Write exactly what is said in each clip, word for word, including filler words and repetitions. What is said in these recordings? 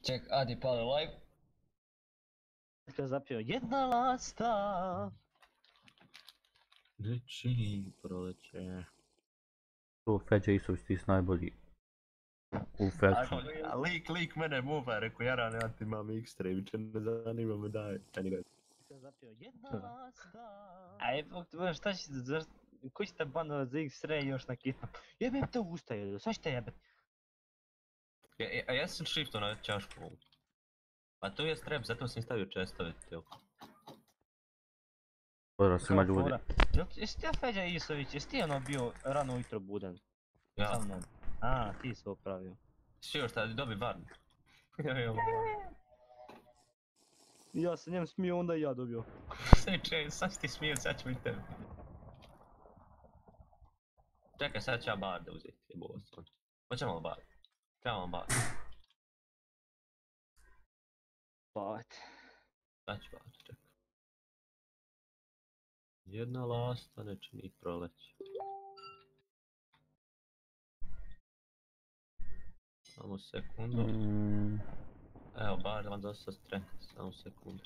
Ček, Adi pali live. Kad zapio jedna lasta. Ne čini proleće. Tu Feđa Isović, ti si najbolji. U Feđu. A lik, lik mene muva, rekao Jaran, ja ti imam X-ray, više ne zanima me, daj. Kad zapio jedna lasta. Aj, bok, šta će, ko će te banovat za X-ray još na kitno? Jebem te ustaje, sad će te jebet. A ja sam shifto na čašku. A to je strep, zato sam stavio čestove. Pozdrav svima ljudi. Jesi ti ja Feđa Isović, jesi ti ono bio rano ujutro budan? Ja. Sa mnom. A, ti se opravio. Si još tada dobi barn. Ja sam njem smio, onda i ja dobio. Seče, sad si ti smio, sad ću i tebi. Čekaj, sad ću ja bar da uzeti, jebovo sam. Hoćemo li bar? Trebamo bar. Spavat. Sad ću bar, čekaj. Jedna lasta, ne čini proleće. Samo sekundu. Mm. Evo, bar vam dosta streh, samo sekundu.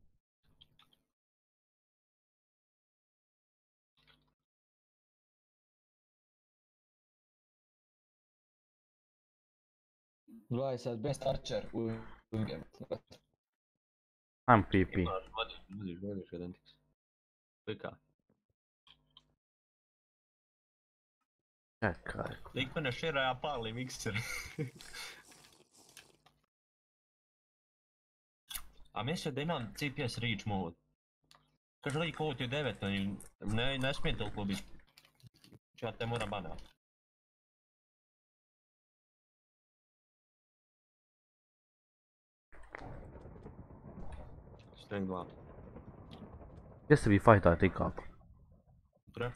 Gledaj sad, best archer u game. Ajmo P P. Imaš, vodiš, vodiš, vodiš jedan tiks. Klika. Čekaj. Lik mene šira, ja palim mikser. A mislio da imam C P S reach mode. Kaže lik ovo ti je devet, ne, ne smije toliko biti. Ja te moram banat. Streng dva. Gdje se vi fajtate i kako? Pre.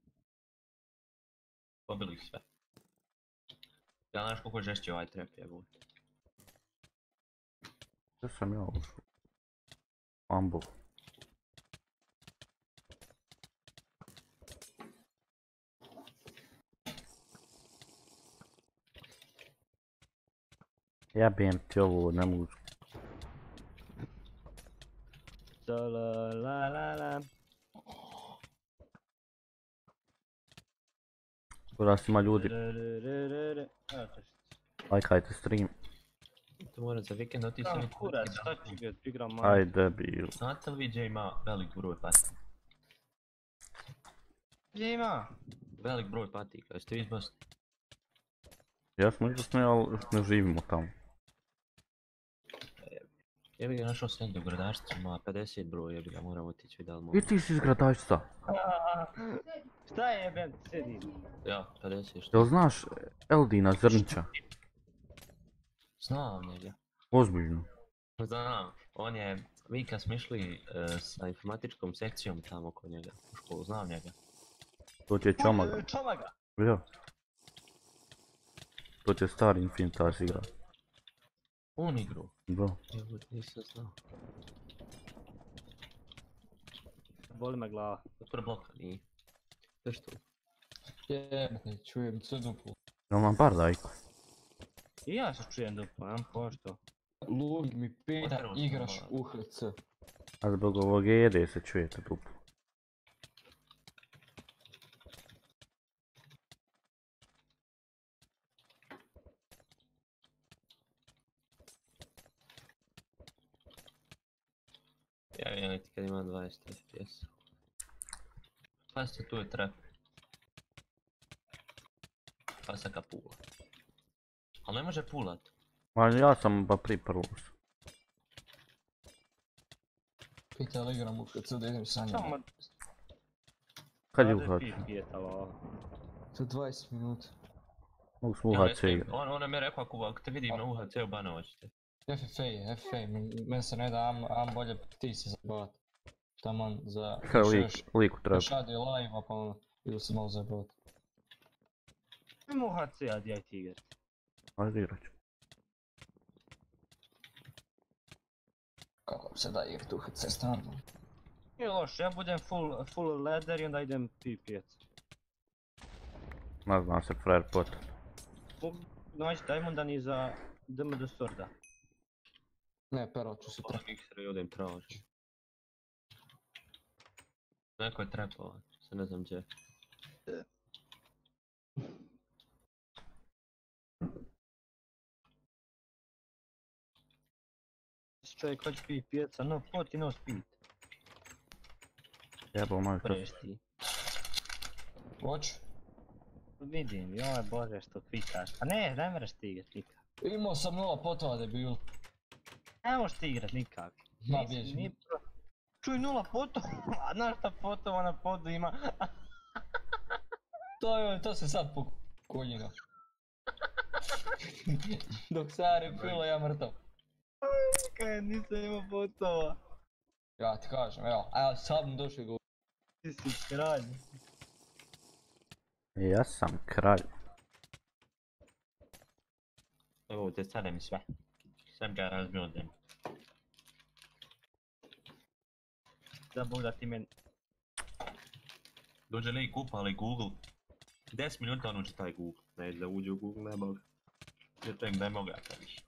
Pobili ih sve. Ja znaš koliko žešće ovaj trap je bud. Gdje sam ja ušao? Ambu. Jebem ti ovo, ne mogu. La la la la. Pozdrav svima ljudi. Lajkajte stream. To moram za vikend otići Sam sam kurac, šta ću ga igram malo. Ajde bil. Znate li vi gdje ima velik broj patika? Gdje ima? Velik broj patika, jeste vi iz Bosne? Ja smo izvrsni, ali ne živimo tamo. Jebi ga našao sam negdje u gradašcu, ima pedeset broj, jebi ga moram otići vidjeti da li mogu. I ti si iz gradašca. Šta je jebem, sedi. Ja, pedeset što. Jel znaš Eldina Zrnića? Znam njega. Ozbiljno. Znam, on je, mi kad smo išli uh, sa informatičkom sekcijom tamo kod njega u školu, znam njega. To ti je Čomaga. Čomaga. Ja. To ti je stari Infinitas igra. On igru? Da. Jebut, nisam znao. Boli me glava. Otvore bloka, nije. To što? Jebate, čujem sve duplo. Jel nam bar dajko? I ja se čujem duplo, nemam pošto. Lug mi pita, igraš u H C. A zbog ovog jede se čujete duplo. Ja vidim ti kad ima dvadeset F P S. Pazite, tu je trap. Pasaka pula. Ali ne može pulat. Ma ja sam pa pripravo. Pita li igram u H C da idem sa njim. Samo... Kad je Rade uhvatio? pipjetalo. Za dvadeset minuta. Mogu smo U H C igra. On, on je mi rekao ako, ako te vidim na U H C-u banovat ćete. F F A, F F A, meni se ne da, am, am bolje ti se zabavat. Taman za... Kaj lik, liku treba. Još radi live, a pa ono, idu se malo zabavat. Ima U H C, a djaj ti igrat. Ajde igrat ću. Kako se da igrat u H C stvarno? Nije loš, ja budem full, full ladder i onda idem pipjet. Ne znam se frajer pot. Naći Diamondan i za D M D Sworda. Ne, pero ću sutra. Ovo X-ray odem tražim. Neko je trepao, se ne znam gdje. Čovjek hoće pit pijeca, no pot i no spit. Jebo moj to. Prešti. Hoću? Vidim, joj bože što kvikaš. A ne, ne mreš ti igrat nikak. Imao sam nula potova debil. Ne možeš ti igrat nikak. Ma Nisi bježi. ni pro- Čuj, nula potova, a znaš šta potova na podu ima? To je, to se sad po koljima. Dok Sari pilo, ja mrtav. Kaj, nisam imao potova. Ja ti kažem, evo, evo sad mu došli go. Ti si kralj. Ja sam kralj. Evo te stane mi sve. Sve ga razbio zemlju. Da Bog da ti men... Dođe lik upali Google. deset minuta on uči taj Google. Ne, da uđe u Google, nema ga. Jer čovjek ne mogu ja to više.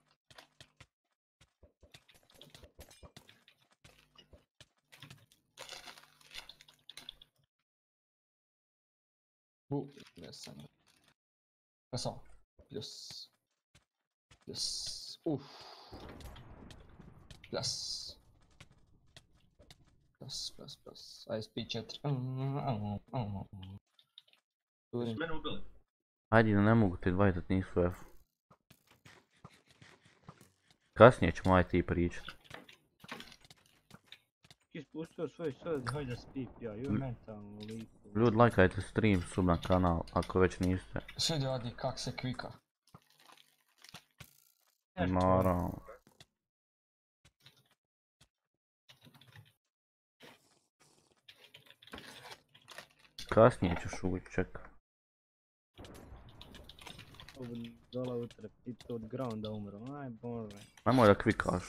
Bu, jesam. Pa samo. Plus. Plus. Uff. Plus. Plus, plus, plus. I S P četiri. Su mene ubili. Ajde, ne mogu ti dvajtat, nisu F. Kasnije ćemo aj ti pričat. Ti spustio svoj sve, hajde da spip, ja, ju mentalno liku. Ljudi, lajkajte stream, sub na kanal, ako već niste. Sve ljudi, kak se kvika. Naravno. Kasnije ćeš uvijek čekati. Ovo dola utre, pito od grounda umro, aj bože. Nemoj da kvikaš.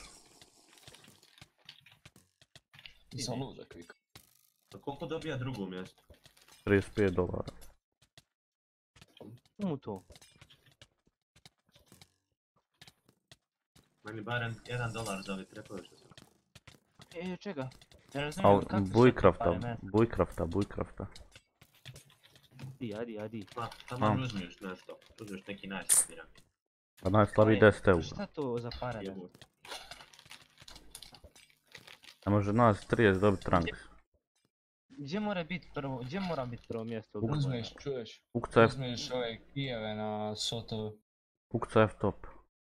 Nisam lud za kvika. A koliko dobija drugo mjesto? trideset pet dolara. Mu to? Meni barem jedan dolar za ove trepove što sam. E, čega? Ne razumijem Al, kako su te pare Bujkrafta, meni. Bujkrafta, Bujkrafta. Adi, adi, adi. Pa, tamo uzmiješ nešto. Uzmiješ neki najslabiji. A najslabiji E, deset eura. Šta to za pare? da? Jebo. Ne može nas trideset dobiti ranks. Gdje mora biti prvo, gdje mora biti prvo mjesto? u drugoj? Uzmeš, čuješ? Ukca F, Uzmeš ove kijeve na sotovu. ukca F top.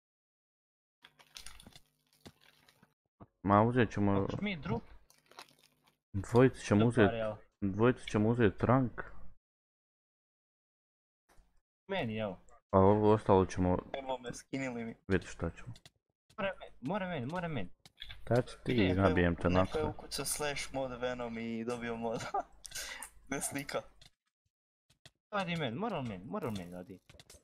Ma uzet ćemo, Hoćeš mi drug? dvojici ćemo Do uzet, pare, evo. dvojici ćemo uzet rank. Meni, evo. A ovo ostalo ćemo Evo me, skinili mi. vidjeti šta ćemo. Mora meni, mora meni, mora meni. Tak ti Neko je nabijem te na Neko je to. ukucao slash mod Venom i dobio mod. Ne slika. Adi meni, mora li meni, mora li meni, adi.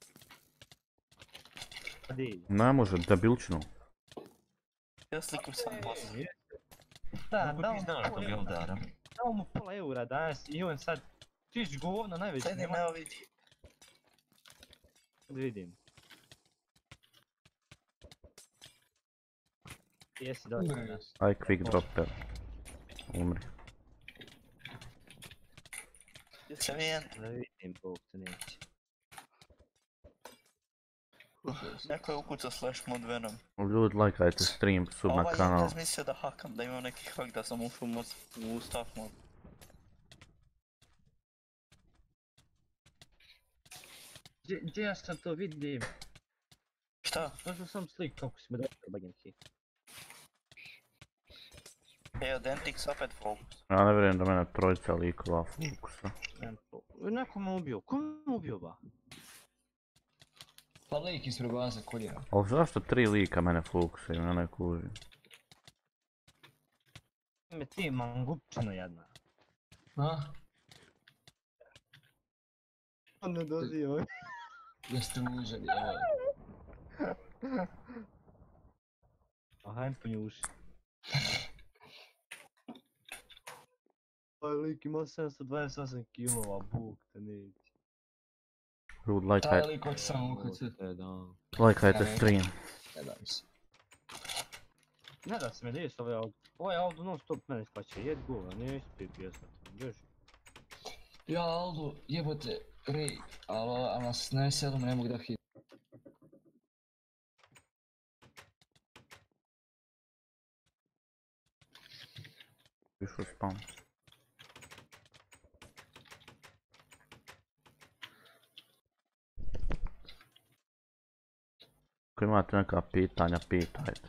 Adi. Ne može, debilčinu. Ja sliku sam boss. Da, Kako dao ti mu znaš pola tog eura, Eldara? dao mu pola eura danas i on sad... Ti si govno najveći, Sad nema... nema vidi. Da vidim. Jesi došao Umri. danas. Aj quick drop te. Umri. Jesam jedan. Da vidim, Bog te neće. Neko je ukucao slash mod Venom. Ljudi, lajkajte stream, sub A na ovaj je kanal. razmislio da hakam, da imam neki hack da sam ušao u mod, u staff mod. Gdje, gdje ja sad to vidim? Šta? To sam sam slik kako si me došao, bagenci. E, od Entix opet fokus. Ja ne vjerujem da mene trojica likova fokusa. Neko me ubio, ko me ubio ba? Pa lik ispred baze koljena. Ali zašto tri lika mene fokusaju, ja ne kužim. Me ti mangupčino jedna. A? On ne dozio. Jeste uželi, evo. A hajm po nju uši. Ovaj lik ima sedamsto dvadeset osam kilova, buk te neće. Ljudi, Taj lajkajte, lik hoće samo ukrcat. E, da. lajkajte Ja ne- stream. Ne da mi se. Ne da se me da jest ovaj auto. Ovaj auto non stop mene skače, jed gova, ne ispije pjesat. Bježi. Ja, Aldo, jebote, rej, ali, ali nas ne sedom, ne mogu da hit. Išao spam. Ako imate neka pitanja, pitajte.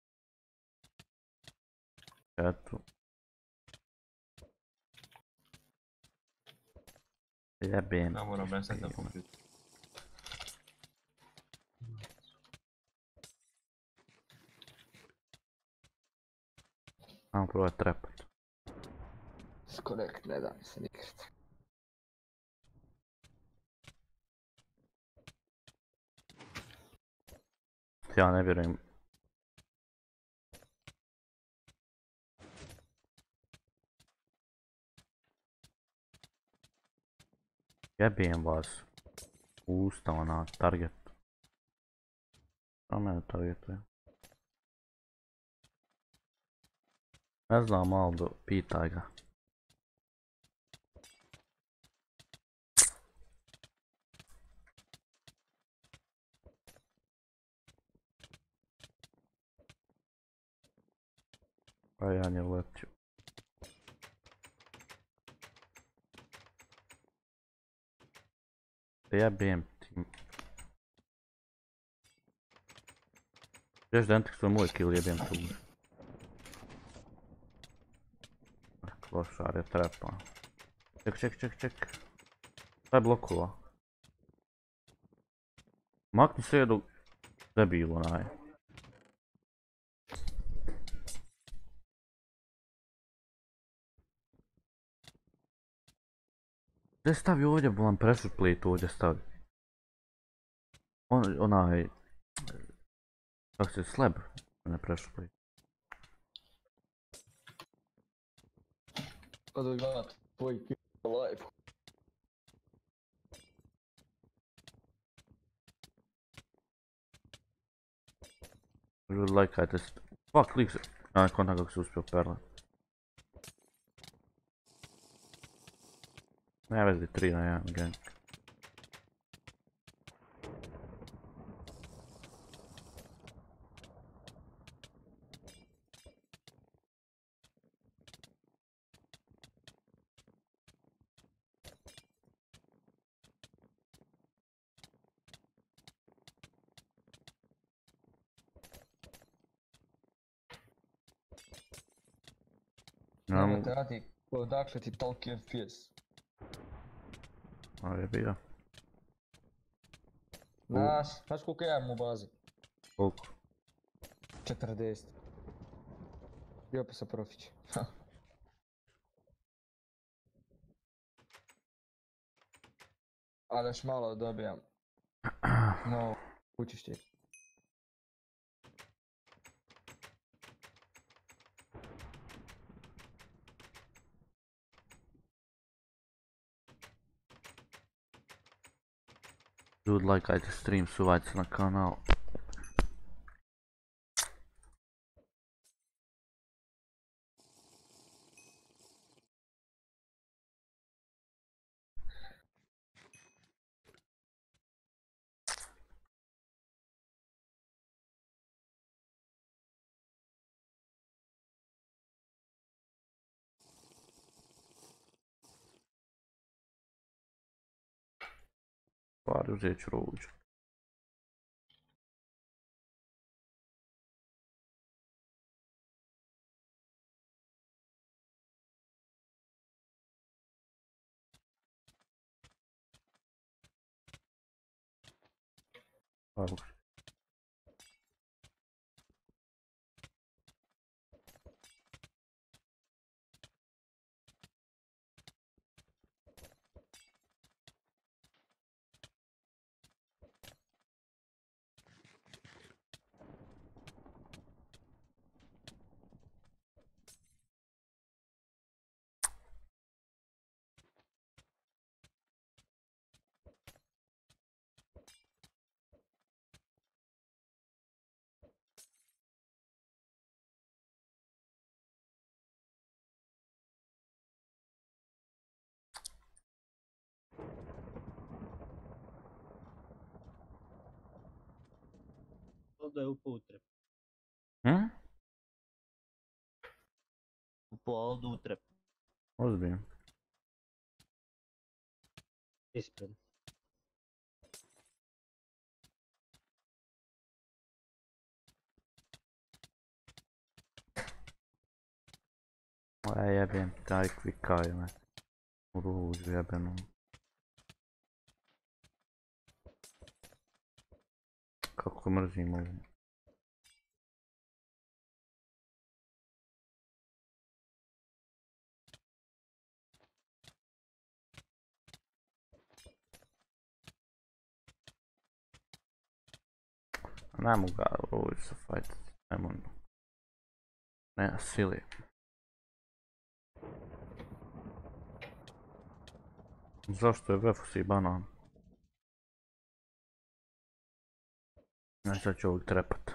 Eto. Jebem. Ja moram reset na kompjuter. Ajmo probat trepat. Skorekt, ne da mi se nikad. Ja ne vjerujem. Jebem vas. Ustava na target. Šta mene targetuje? Ne znam, Aldo, pitaj ga. Pa ja ne uletio. Jebem ti. Žeš da Entix je moj kill, jebem tu. Klošar je trepa. Ček, ček, ček, ček. Šta je blokova? Makni se jedu debil onaj. Gdje stavi ovdje, bolam pressure plate ovdje stavi. On, onaj... Kako se, slab, ne pressure plate. Odo gledat tvoj kill live. Ljudi lajkajte se. Fuck, lik se... A, konta kako se uspio perlat. Ne vezi, tri na jedan gang. Nema te radi, odakle ti toliki F P S? A je bio. Nas, znaš koliko ja imam u bazi? Koliko? četrdeset. I opet sa profić. Ali još malo dobijam. No, učišće. Ljudi lajkajte stream, suvajte se na kanal. Stvari uzet ću ruđu. Evo ga. Ovdje je upao u trep. Hm? Upao ovdje u trep. Ozbiljno. Ispred. A jebem taj kvikaj me. U ružu jebenom. Kako mrzim ovo. Ne mogu ga ovdje se fajtati. Ne mogu. Nema sile. Zašto je Vefus i banan? Ja sad ću ovog trepat.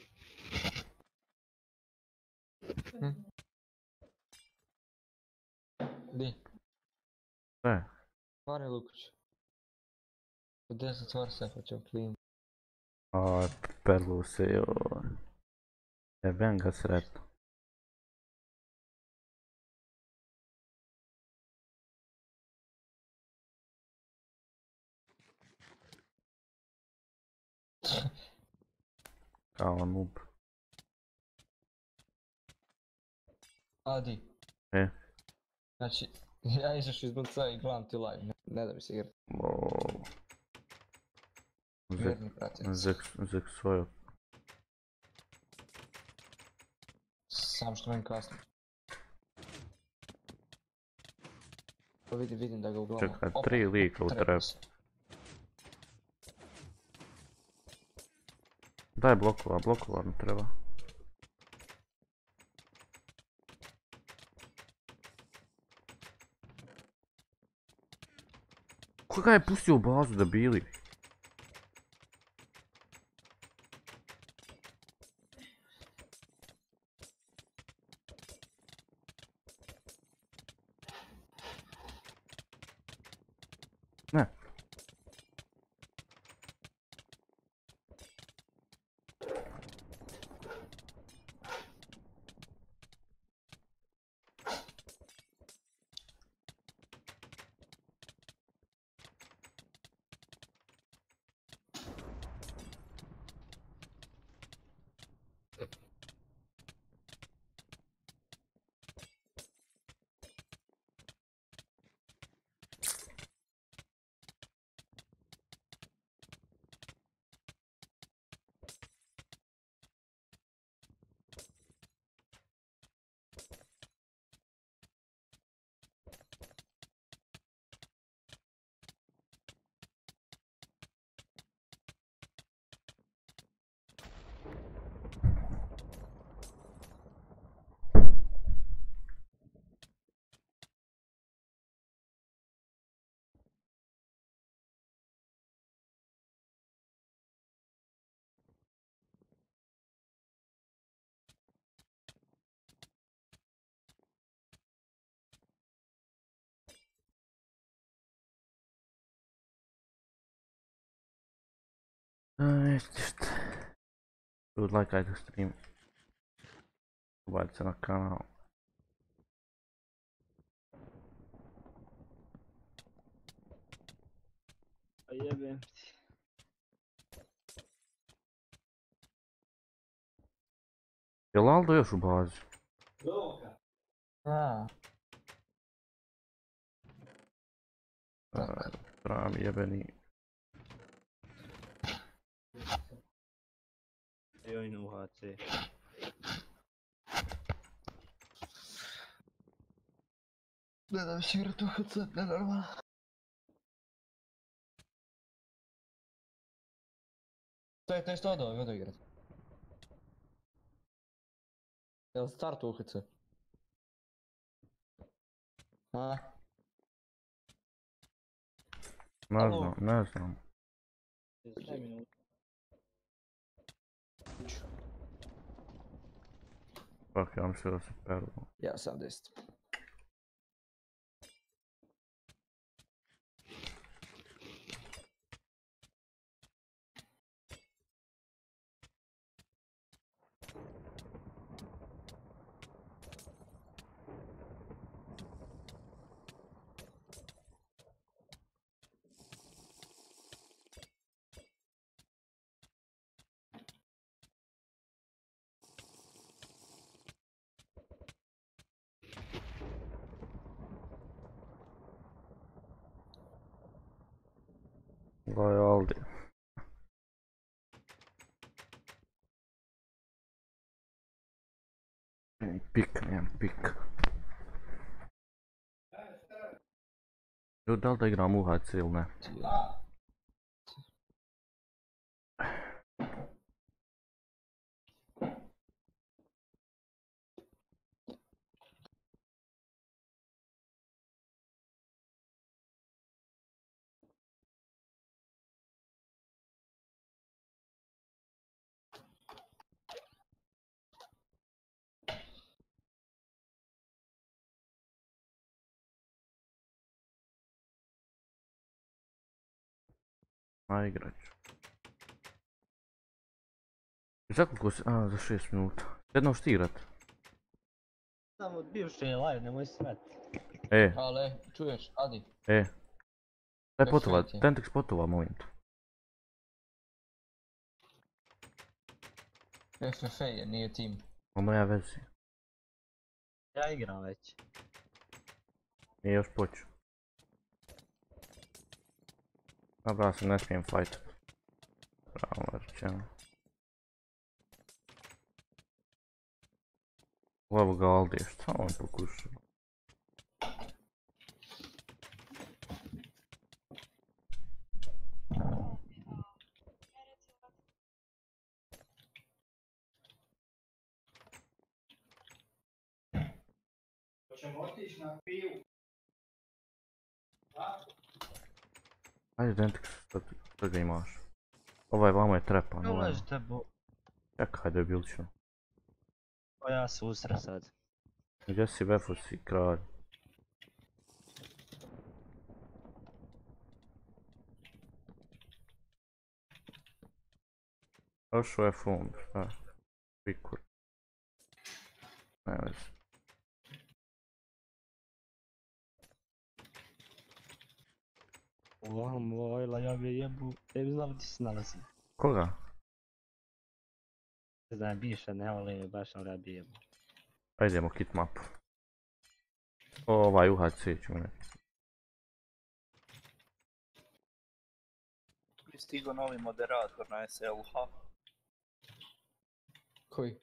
Di? Sve. Stvari Lukić. U deset stvari se pa ću klim. A, perlu se joj. Jebem ga sretno. Kao noob. A di? E? Znači, ja izaš iz Bunca i gledam ti live, ne, ne da mi se igrati. Oooo. Zek, Vjerni pratitelj. zek, zek svojo. Sam što meni kasno. Pa vidim, vidim da ga uglavnom... Čekaj, Opa, tri lika u treba trepu. se. Daj blokova, blokova mi treba. Koga je pustio u bazu da bili? Ne. Uh, it's just... I would like I to stream. Ubaciti na kanal. Pa jebem ti. Jel Aldo još u bazi? A, Uh, Pravi jebeni. Joj na U H C. ne da mi se igrati u H C, ne normalno. To je, to je što da ovdje igrati. Jel start u H C? A? Ne Alo. znam, ne znam. šest minuta. Fuck, ja mislim da se perlu. Ja sam deset. Ovaj Aldi. Pik, nemam pik. Ljudi, da li da igram U H C ili ne? A igrat ću. I za koliko si? A, za šest minuta. Jednom šti igrat. Samo bivše je live, nemoj sret. E, Ale, čuješ, Adi. e. Daj Sve potova, sveti. Tentix potova, molim te. F F A je, nije tim. Oma ja vezi. Ja igram već. Nije još počeo. Dobro, ja se ne smijem fajtat. Bravo, rečeno. Evo ga Aldi, šta on pokušao? Hoćemo otići na pivu. Ajde Tentix, šta ga imaš? Ovaj vamo je trepan, Ne ovaj. ulažite bo... Čekaj debilčino. O, ja se usra sad. Gdje si Vefo si kralj? Došao je fond, šta? Pikur. Ne vezi. O, mojla, ja bi jebu. Ne bi znao gdje se nalazim. Koga? Ne znam, bivša ne vole, baš ali ja bi jebu. Ajde idemo kit mapu. Ovaj U H C ćemo ne. Stigo novi moderator na S L H. Koji?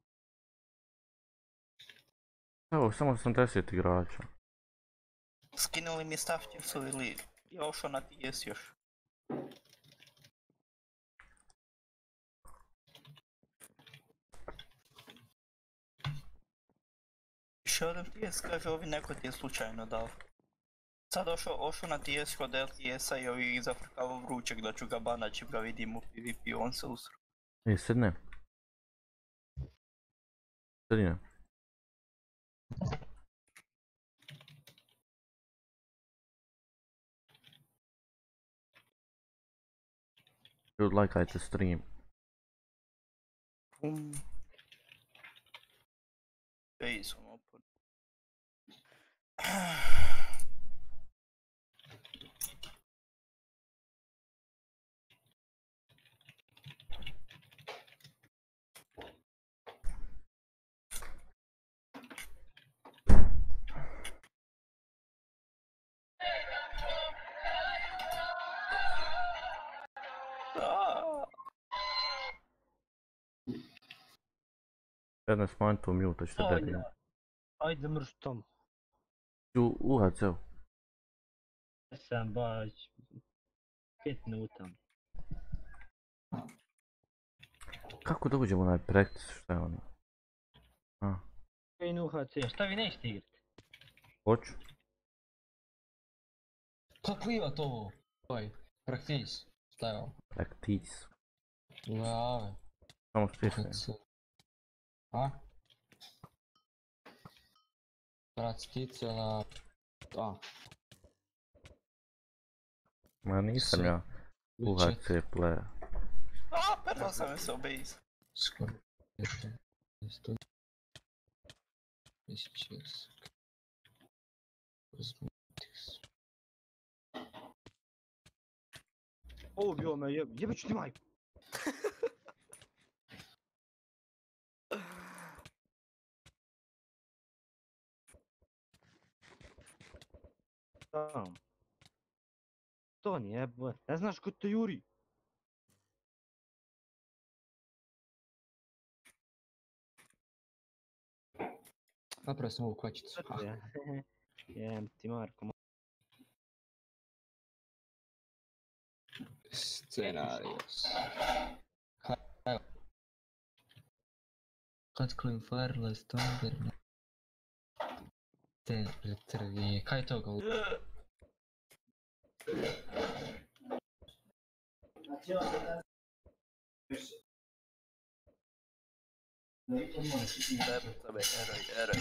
Evo, samo osamdeset igrača. Skinuli mi stavčicu ili je ošao na T S još? Više od T S kaže ovi neko ti je slučajno dao. Sad ošao, ošao na T S kod L T S-a i ovi zafrkavao vrućeg da ću ga banat čim ga vidim u PvP, on se usro. E, sedne. Sedine. Ljudi, lajkajte stream. Um. Ej, sam opod. Jedne smanj to mute, ćete Oj, dedim. Ajde mrš tom. U U H C-u. Ja sam baš... Pet minuta. Kako da uđemo na onaj practice, šta je ono? A, Kaj U H C, šta vi nećete igrat? hoću. Kako ima to ovo? Oj, praktis. Šta je ovo? Practice. Jave. Samo stisnem. A? Brat stice na... A. Ma nisam ja U H C player. A, prvo sam se obejis. Skoro. Isto. Isčes. Cosmetics. Ovo bilo me jeb... Jebeć ti majku! Tam. Anton, jebo, ne znaš ko te juri. Napravio sam ovu kvačicu. Šta ti je? Jem ti Marko. Scenarios. Evo. Kad Clean Fireless Thunder... Te pretrgi... Kaj je to gol? Treba tebe, eroj, eroj.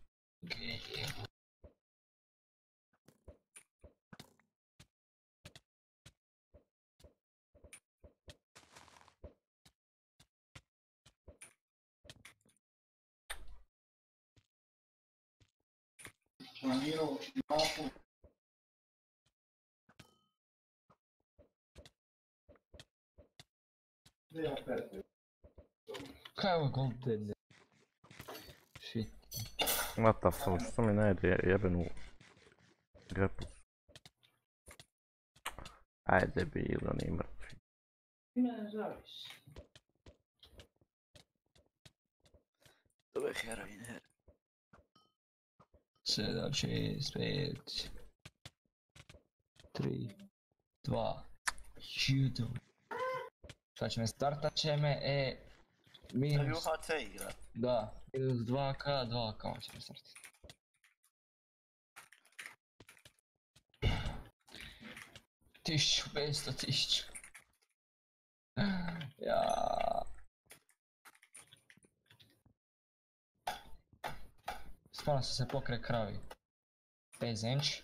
Planirao napun. Kaj je ovo golden? Shit. What the fuck, što mi najde jebenu grepu? Ajde bilo, ni mrtvi. Ne zavisi. To je heroin, heroin. sedam, šest, pet, tri, dva, jedan. Šta će me, startat će me, e, To minus, U H C igra. da, minus dva ka, dva ka će me startati. Tisuću petsto, tisuću. Ja. Spavno sam se pokraj kravi. Pezenč.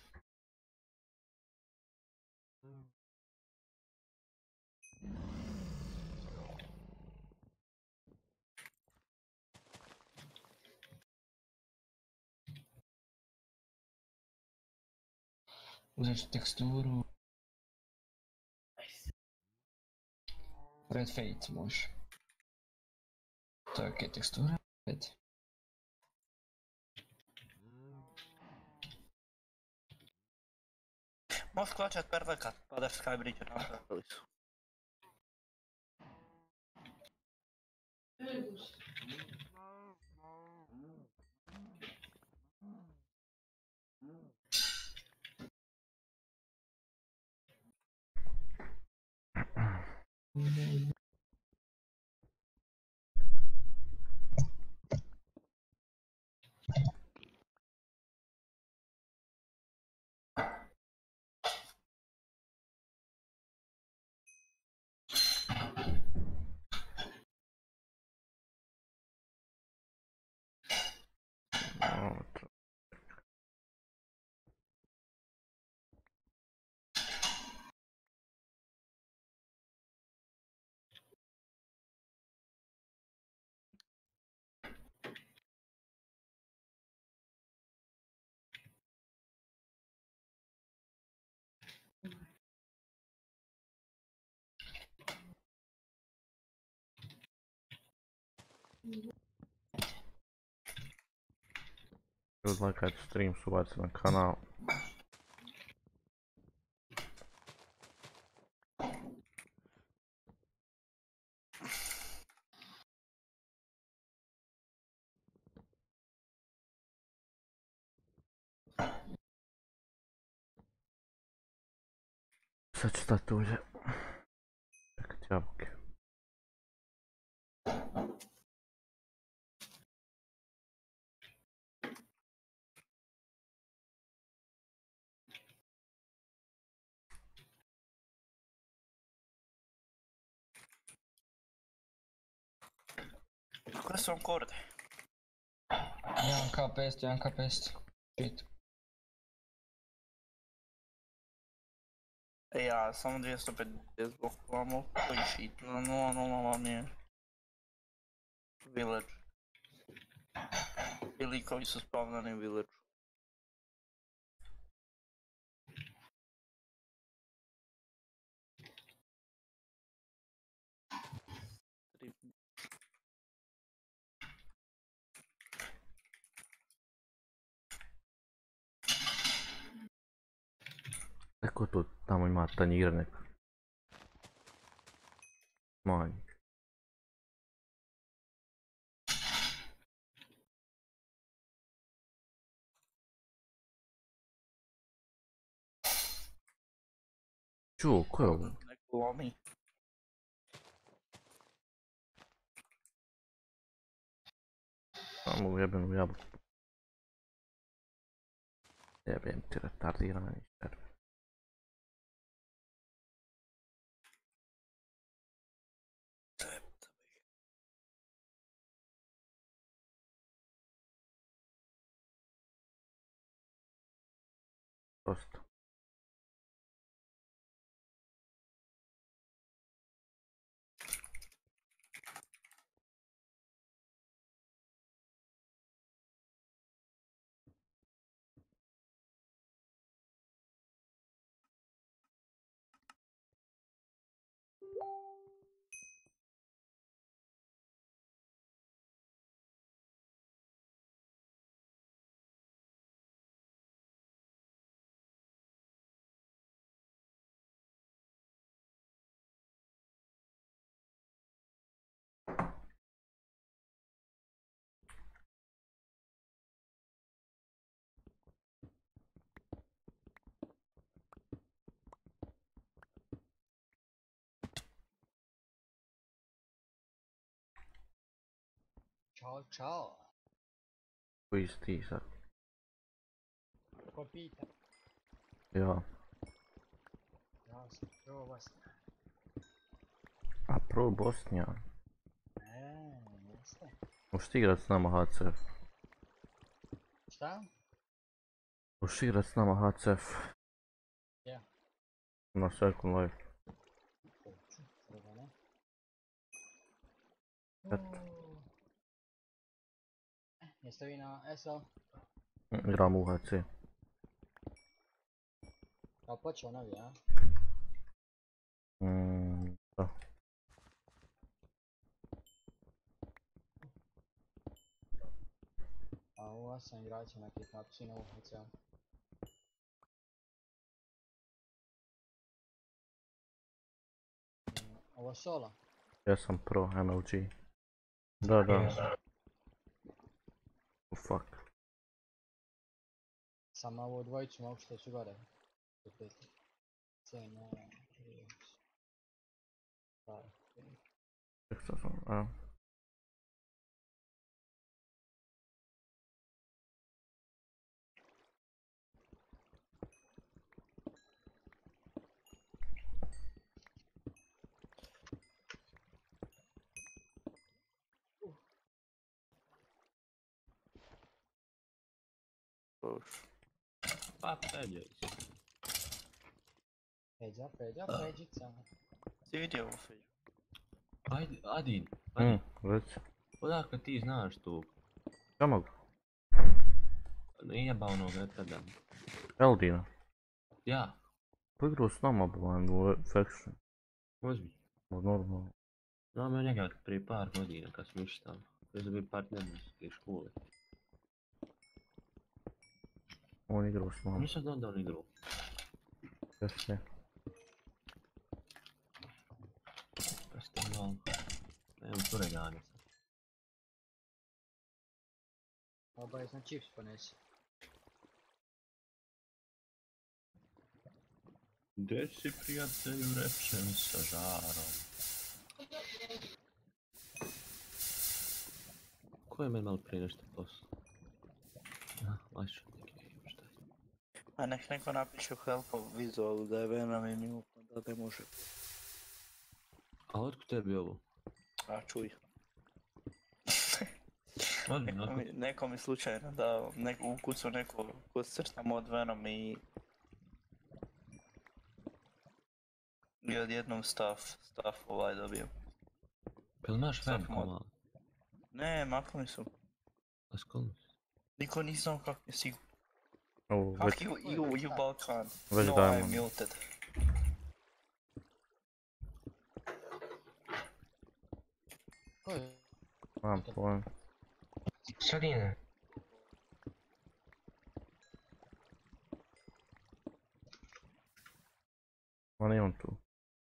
Uzet ću teksturu. Red Fate može. To je okej tekstura. Red. Možeš klačat prve kad padaš Skybridge, napravili su. Would like I'd stream su baci na kanal. Sad ću stati ovdje. Čekat jabuke. Koje su vam korde? jedan ka petsto, jedan ka petsto. Shit. E ja, samo dvjesto pedeset blokova, koji shit, na nula nula vam je village. I likovi su spavnani u village. Ecco tutto. Tamo ima tanjir neko. Manji. Čuo, ko je ovo? Neko lomi. Samo u jebenu jabuku. Jebem ti retardirani server. Prosto. Ćao, čao. Koji si ti sad? Ko pita? Ja. Ja sam prvo Bosna. A pro Bosnija. Eee, jeste. Možeš ti igrat s nama H C F? Šta? Možeš igrat s nama H C F? Ja. Na Second Life. Hoću, treba ne. Eto. Uuu. Eh, Jeste vi na S L? Igram u H C. Kao počeo novi, a? Mm, da. A u osam igrača neki kapci na U H C. Mm, Ovo solo? Ja sam pro M L G. Da, da. Oh, fuck. Samo ovu dvojicu mogu što su gore. C, ne, riječ. Ček, sad sam, a. Pa, Peđa. Peđa, Peđa, Peđica. Si vidio ovo Feđu? Ajde, Adin, Mm, Adin, reci. odakle ti znaš tu? Kamo ga? Nije ba onog etada. Eldina. Ja, Pa igrao s nama bolan u Faction. ozbi. Ma normalno. Znamo je njega prije par godina kad smo išli tamo. To je bili partneri iz škole. On igrao s nama. Nisam znao da on igrao. Jeste. Pa ste malo. Evo cure gane sad. Obavezno čips ponesi. Gdje si prijatelju repšem sa žarom? Ko je meni malo prije nešto poslao? Ja, laću neki, šta je? A nek neko napiše u helpu vizualu da je Venom i New, pa da ne može. A otkud tebi ovo? A čuj. Ozbi, Neko nakon... mi, neko mi slučajno dao, neko ukucao neko ko crtam od Venom i... I odjednom staff, staff ovaj dobio. Jel imaš Sad fan mod. koma? Ne, maknuli su. A skolno si? Niko nije znao kak je sigurno. Ovo, već, Kak you, you, you Balkan. već No, dajemo. I'm muted. Ko je? Mam pojem. Sredine. Ma nije on tu.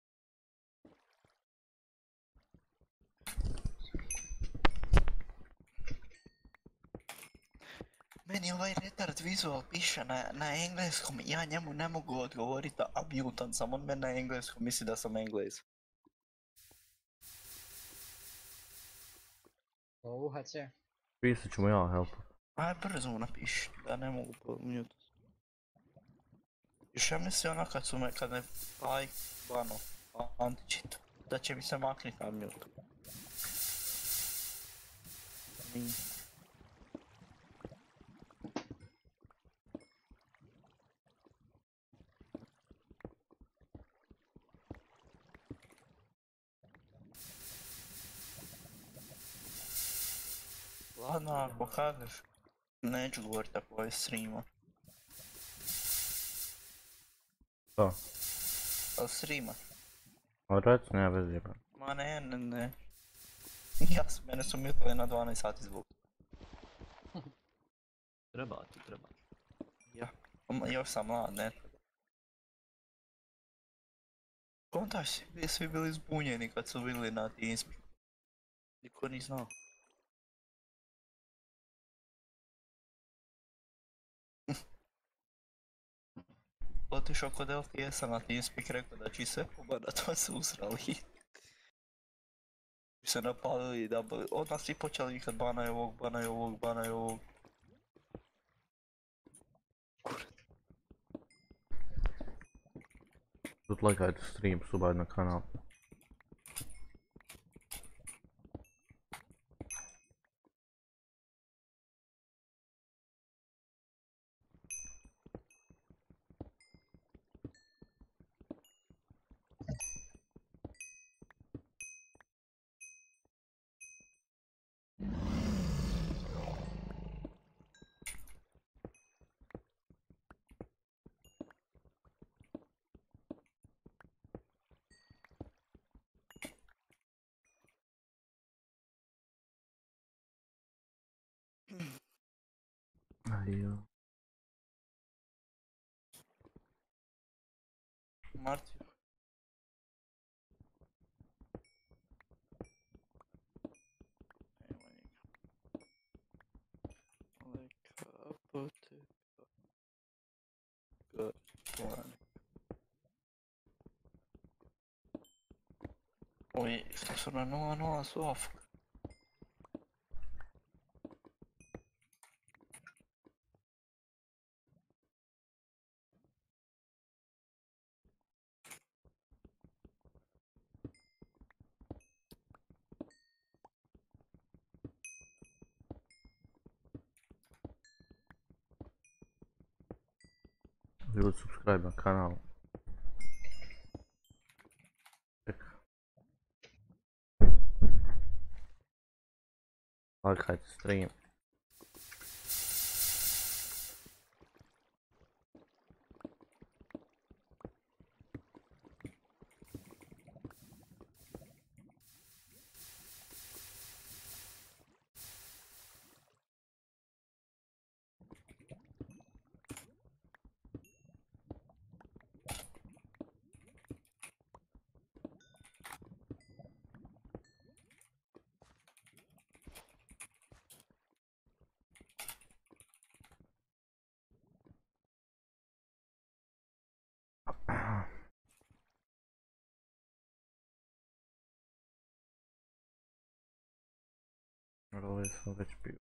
Meni ovaj retard vizual piše na, na engleskom i ja njemu ne mogu odgovoriti, a mutan sam, on meni na engleskom misli da sam englez. O, U H C. Pisat ću mu ja, help. Aj brzo mu napiši, da ne mogu mutat. Još ja mislim ono kad su me, kad me aj, bano, antičit, da će mi se maknit na mute. Nije. Ladno, ako kažeš, neću govorit ako je streama. Što? Ali streama? Ali reci, nema veze jebam. Ma ne, ne, ne. Ja sam, mene su mutali na dvanaest sati zvuk. Treba ti, treba. Ja, ma još sam mlad, ne. Kontaš, svi, svi bili zbunjeni kad su bili na Teamspeak. Niko ni znao. Otišao kod L T S-a na Teamspeak, rekao da će sve pobadat, on se usrali. I se napalili da boli, odmah svi počeli vikat banaj ovog, banaj ovog, banaj ovog. Lajkajte stream, subaj na kanal. Ajo. Martio. Evo njega. Leka apoteka. Gatwani. Oj, što su na nula nula su off. Ljudi, subscribe na kanal. Lajkajte stream. Ovo sam već bio.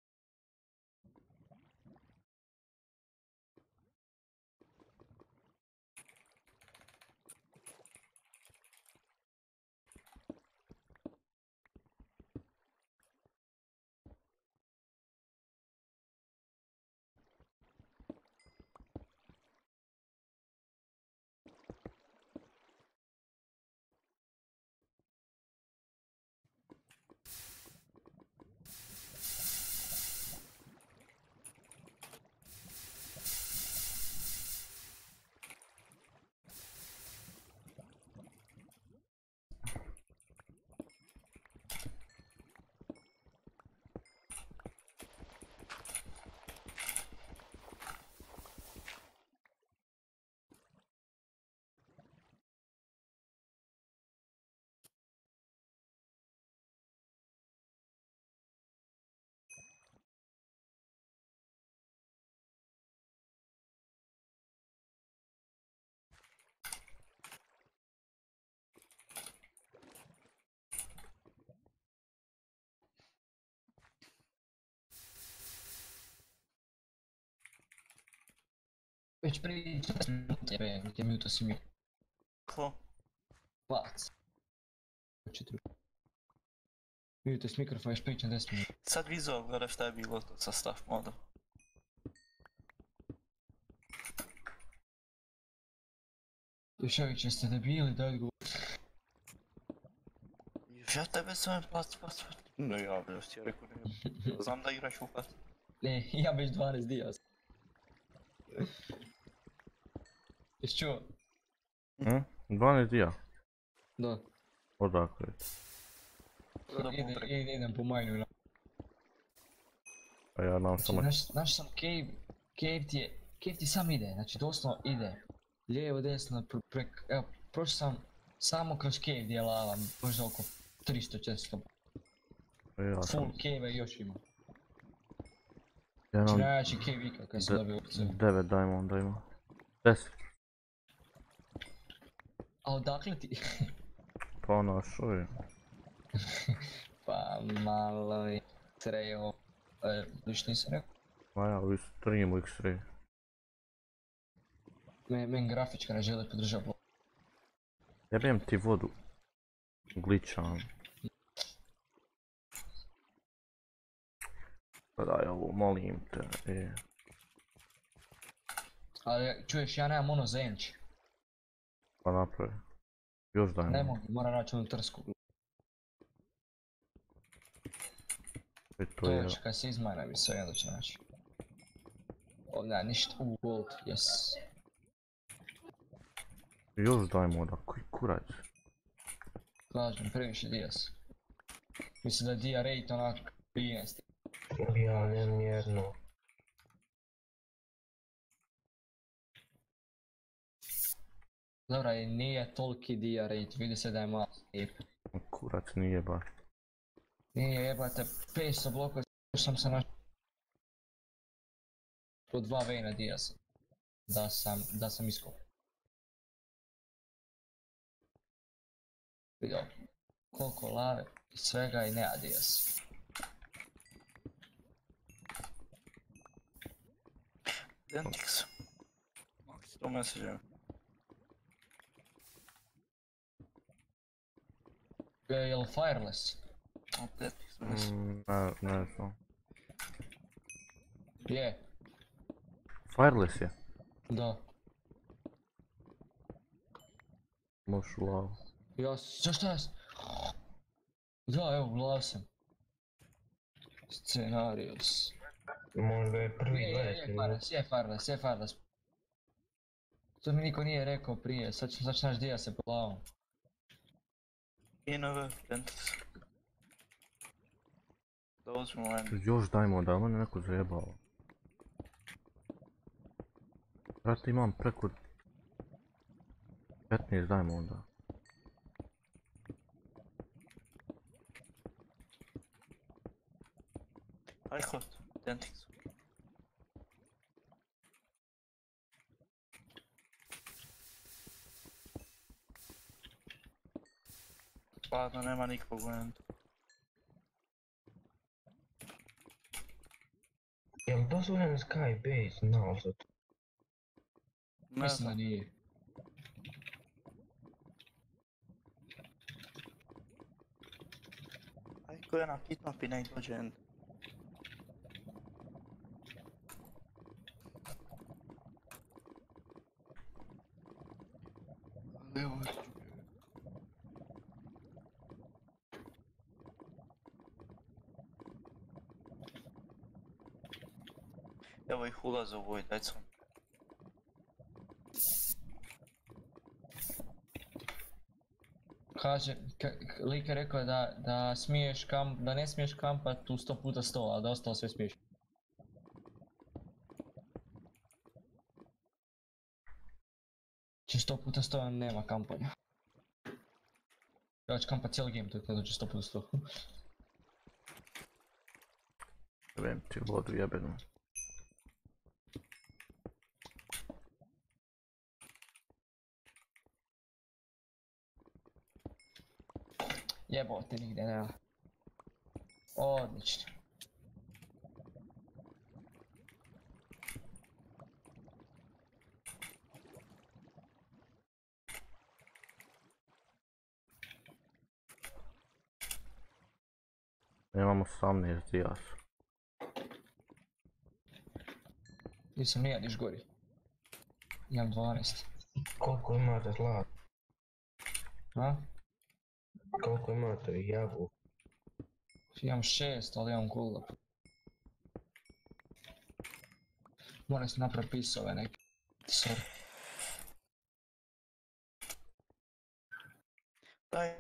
već pričam s tebe, gdje mi to si mi Ko? plac. Vidite s mikrofon, još pričam deset minuta. Sad vizual gleda šta je bilo to sa staff modom. Još ovi će ste debili da odgovor. Još ja tebe zovem plac, plac, plac. Ne javljaš ti, ja rekao ne. Znam da igraš u plac. Ne, ja već dvanaest dija sam. Jesi čuo? Hm? dvanaest dija? Da. Odakle? Da Ide, bubreg. ide, idem po majnu. A ja nam samo... Znači, naš, naš sam cave, cave ti je, cave ti sam ide, znači doslovno ide. Lijevo, desno, pre, prek, evo, prošao sam samo kroz cave gdje je lava, možda oko tristo četiristo. Ja sam... Full cave još ima. Ja Znači nam... najjači cave ikad kad sam de- dobio opciju. devet diamonda ima. deset. A odakle ti? Pa našo je. Pa malo je srejo, e, još nisam rekao. Ma ja u streamu X-ray. Men, men grafička ne želi podržati blok. Jebem ti vodu. Glitcham. Pa daj ovo, molim te. E. Ali čuješ, ja nemam ono za enč. Pa napravi. Još daj Ne molim. mogu, moram naći onu trsku. E, to To je... još kad se izmajna mi sve jedno će naći. Ovdje nema ništa, u gold, yes. Još diamonda, koji kurac. Kažem, previše dijas. Mislim da je dia rate onak trinaest. Ja nemam jedno. Dobra, i nije toliki dia rate, vidi se da je malo lijep. Kurac nije baš. Nije jebate, petsto blokova, još sam se našao. Po dva vejna dija sam. Da sam, da sam iskopao. Vidio, koliko lave i svega i nema dija sam. Dentix. To message. Je li fireless? Dentix message. Mm, ne, ne znam. Je, Fireless je. da. Možeš u lavu. Ja, zašto ja sam? Da, evo, glav sam. Scenarius. Možda je prvi Je, je, je, dvadeset minuta. fireless, je fireless, je fireless. To mi niko nije rekao prije, sad ću, sad ću naš dija se po glavom. I N V, Dentix. Da uzmemo jedan. Još diamonda, ali mene neko zajebao. Brate, imam preko... petnaest diamonda. Aj hod, Dentix. Ladno, nema nikog u endu. Jel dozvoljen Sky Base nazad? Ne Mislim da znam. nije. Aj ko je na kitmap i nek dođe end. Evo. Evo ih ulaze u ovoj decom. Kaže, ka- k- lik je rekao da, da smiješ kamp, da ne smiješ kampat u sto puta sto, ali da ostalo sve smiješ. Če sto puta sto nema kampanja. Ja ću kampat cijeli game dok ne dođe sto puta sto. Jebem ti vodu jebenu. Jebote, nigdje nema. Odlično. Imam osamnaest dijas. Nisam nijad još gori. Imam dvanaest. Koliko imate zlata? A? Koliko imate jabu? Imam šest, ali imam golda. Moram se napraviti pisove neke. Sorry. Daj.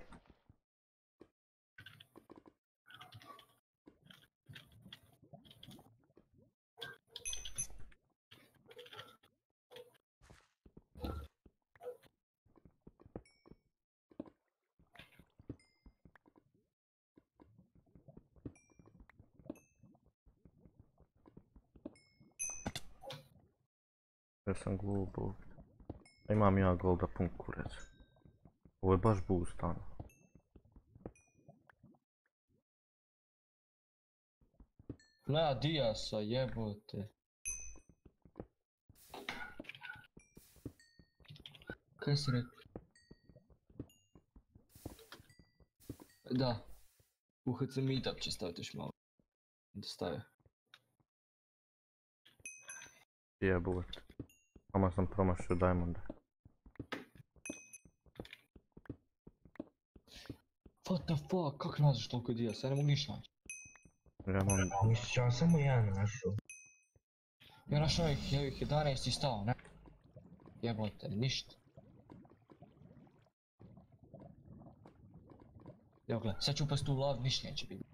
Ja sam glup ovdje. Imam ja golda pun kurac. Ovo je baš boost, ano. Gleda Dijasa, jebote. Kaj si rekao? Da. U H C Meetup će staviti još malo. Da stave. Jebote. Ama sam promašio Diamonda. What the fuck, kak nađeš toliko Dijasa? Ja ne mogu ništa naći. Ja imam... Misliš, ja samo ja našao. Ja našao ovih, ja ovih jedanaest i stao, ne? Jebote, ništa. Evo gle, sad ću upast u lav, ništa neće biti.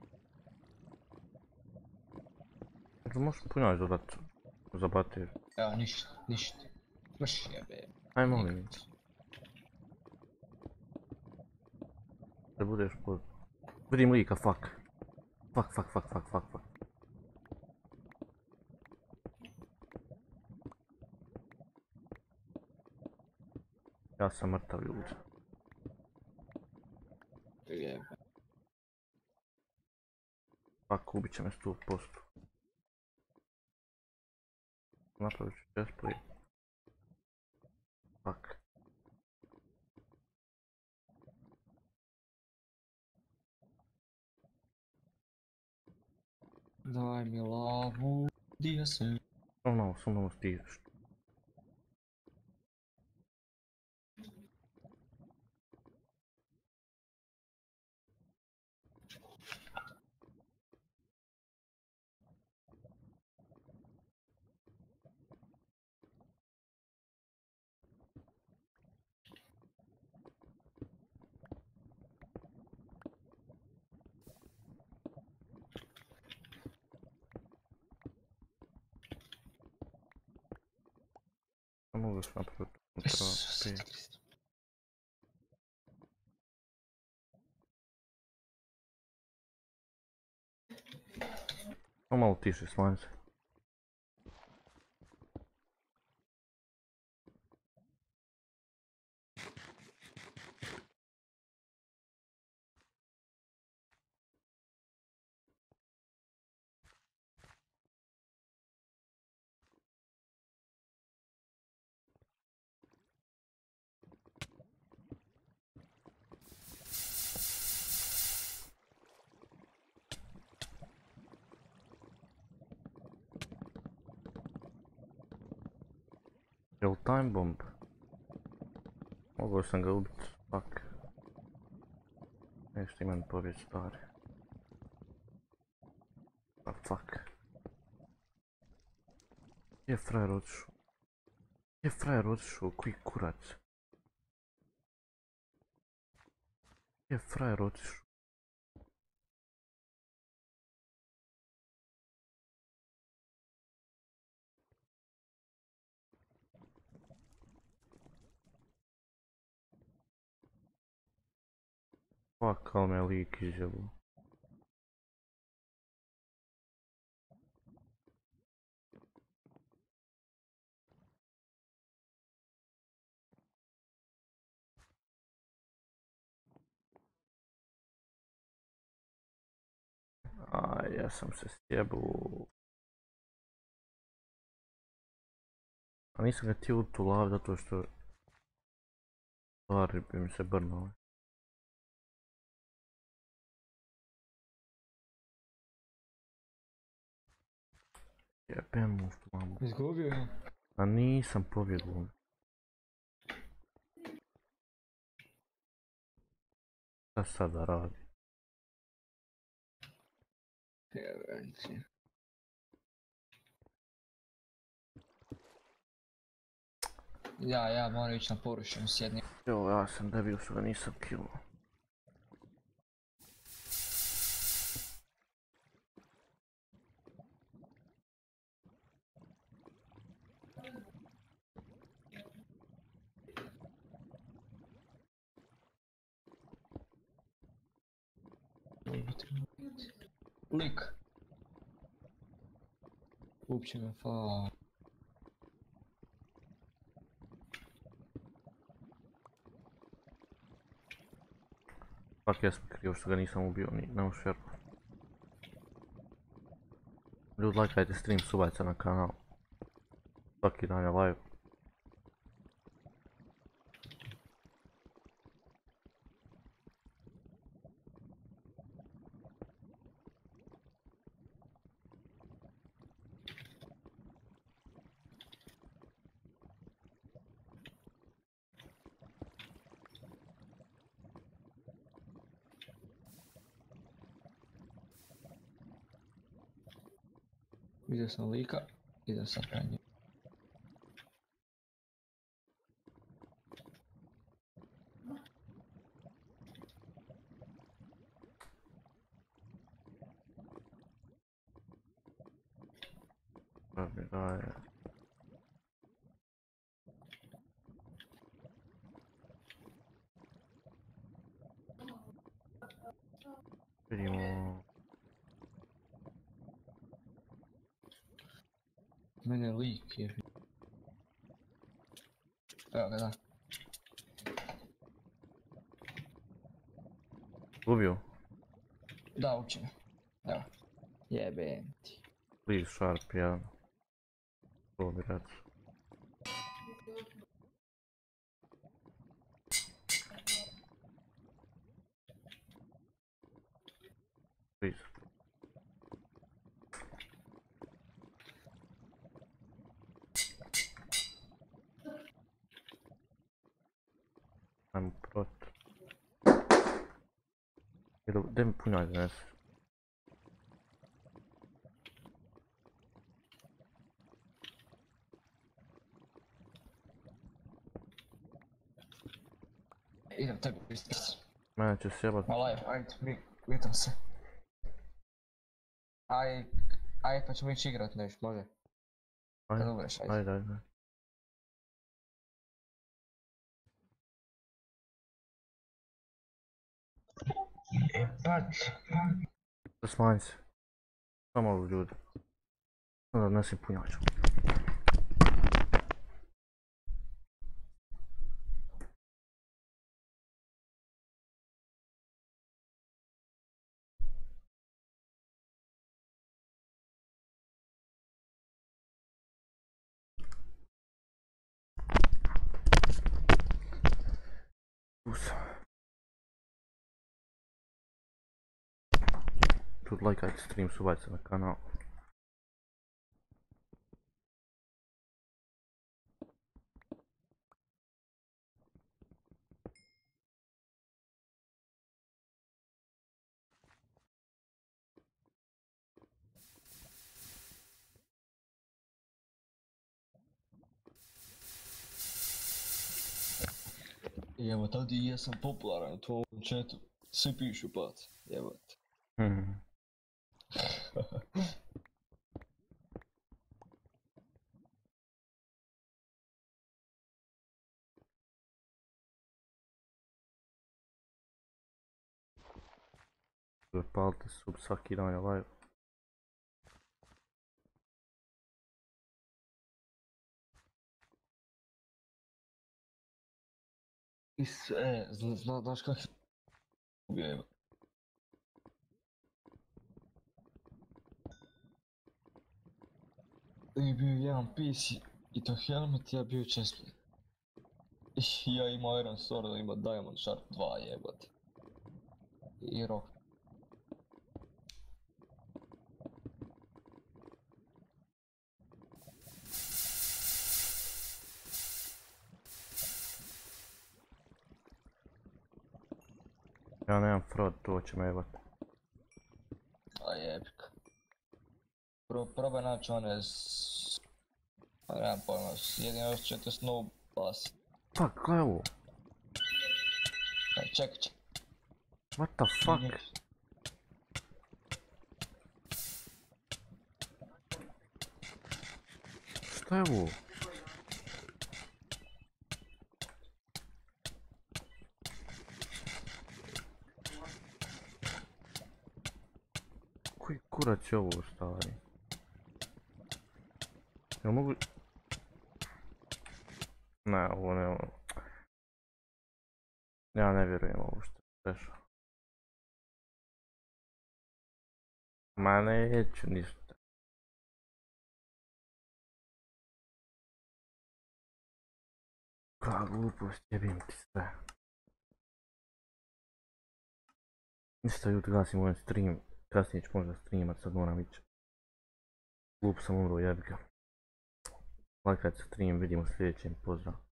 Možeš punjać dodat za bateriju. Evo, ništa, ništa. Mrš jebe. Aj molim. Da budeš pod... Vidim lika, fuck. Fuck, fuck, fuck, fuck, fuck, fuck. Ja sam mrtav ljudi. Jebe. Fuck, ubit će me sto posto. Napravit ću chestplate. Fuck. Daj mi lavu, Dijase. Samo malo, samo malo stižeš. Mogu još napraviti unutra pet. Samo malo tiše, smanj se. Jel time bomb? Mogao sam ga ubit, fuck. Nešto imam povijest stvari. A fuck. Gdje je frajer otišao? Gdje je frajer otišao? Koji kurac? Gdje je frajer otišao? Fuck, ali me lik izjebu. Aj, ja sam se sjebu. A nisam ga htio tu lav zato što... stvari bi mi se brnule. Jebem mu mamu. Izgubio je. A nisam pobjegao. Šta sada radi? Jebenci. Ja, ja moram ići na površinu s jednim. Jo, ja sam debil što ga nisam kilnuo. Lik. Uopće me fa... Pak ja sam krivo što ga nisam ubio ni na ušeru. Ljudi, lajkajte stream Subajca na kanal. Svaki dan je live. Vidio sam lika, idem sad kraj njega. Pravi daje. Vidimo. Mene lik je... Evo ga, da. Ubio. Da, uči me. Evo. Jebem ti. Please sharp, ja. To bi reći. Please. Ajmo prot. Gdje mi punjaj donesi? Idem tebi istrati. Mene će sjebat. Ma live, ajde, mi, vidim se. Aj, aj pa ćemo ići igrat nešto, može? Kad Ajde, umreš, ajde. ajde, ajde. E pac, Smanji se. Samo ovo ljudi. Onda nosim punjaču. Usa. Тут лайкайте стрим, сувайте на канал. Evo, tada i ja sam popularan u tvojom chatu. Svi pišu pat, evo te. Hmm. Zapalite sub, svaki dan je live. I sve, zna, zna, znaš kak je ubio evo. I bio jedan pis i to helmet, ja bio chestplate. I ja imao Iron Sword, ima Diamond Sharp dva jebote. I rock. Ja nemam frod, to će me jebati. A jebik. Pro, probaj naći one s... Pa nemam pojma, jedino još ćete snow bas. Fuck, gledaj ovo. Čekaj, čekaj. What the fuck? Šta je ovo? Koji kurac je ovo u stvari? Jel mogu... Ne, ovo ne... Ja ne vjerujem ovo što je dešao. Ma neću ništa. Koja glupost, jebim ti sve. Ništa, jutro gasim ovaj stream. Kasnije ću možda streamat, sad moram ići. Glup sam umro, jebi ga. Lajkajte stream, vidimo u sljedećem, pozdrav.